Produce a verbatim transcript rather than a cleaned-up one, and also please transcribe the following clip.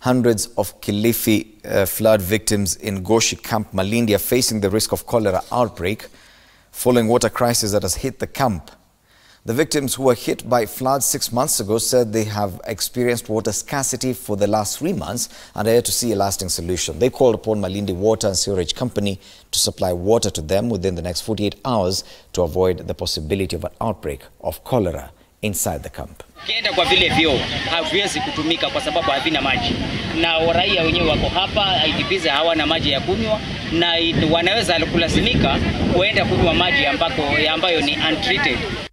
Hundreds of Kilifi uh, flood victims in Goshi camp, Malindi, are facing the risk of cholera outbreak following water crisis that has hit the camp. The victims who were hit by floods six months ago said they have experienced water scarcity for the last three months and are here to see a lasting solution. They called upon Malindi Water and Sewerage Company to supply water to them within the next forty-eight hours to avoid the possibility of an outbreak of cholera inside the camp. Kienda kwa vile vyo haviwezi kutumika kwa sababu havina maji, na raia wenyewe wako hapa, I D Ps hawana maji ya kunywa, na wanaweza kulazimika kuenda kunywa maji ambako ambayo ni untreated.